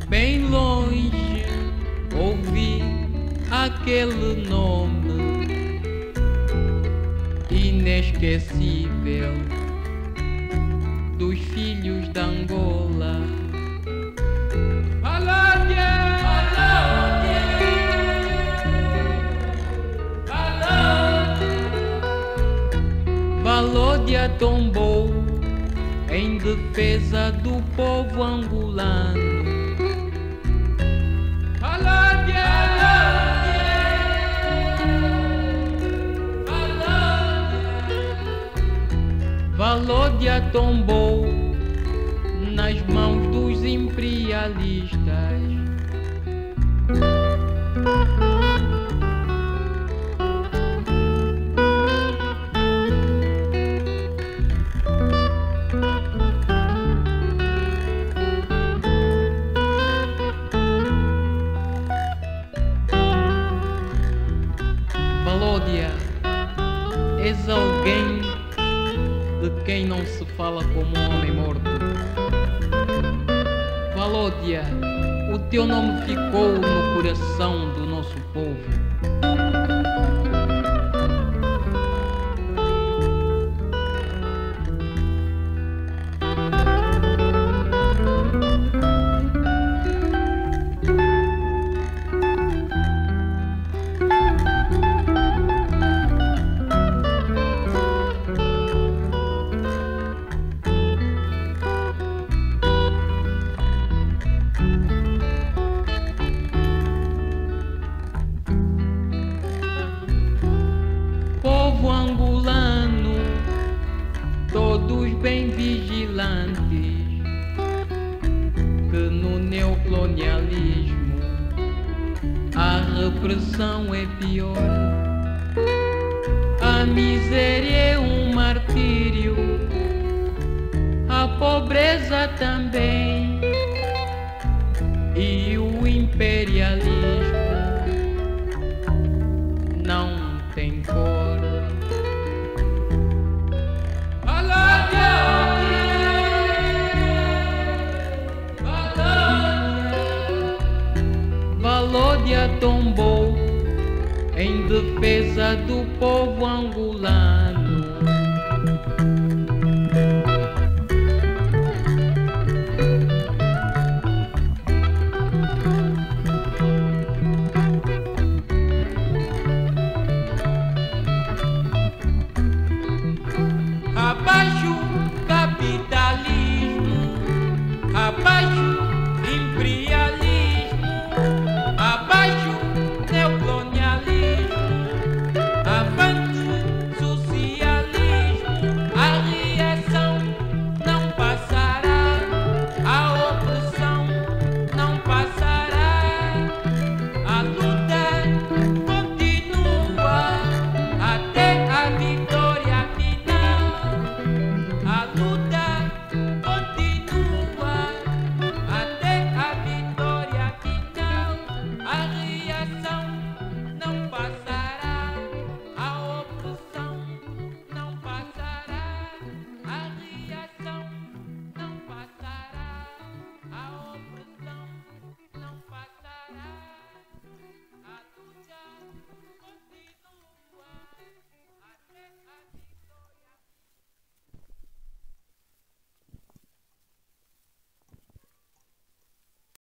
Bem longe ouvi aquele nome inesquecível dos filhos de Angola. Valódia, Valódia tombou em defesa do povo angolano. Valódia tombou nas mãos dos imperialistas. Valódia, és alguém de quem não se fala como um homem morto. Valódia, o teu nome ficou no coração do nosso povo. Povo angolano, todos bem vigilantes, que no neocolonialismo a repressão é pior. A miséria é um martírio, a pobreza também, e o imperialismo não tem cor. Valódia tombou em defesa do povo angolano. Abaixo capitalismo, abaixo imperialismo.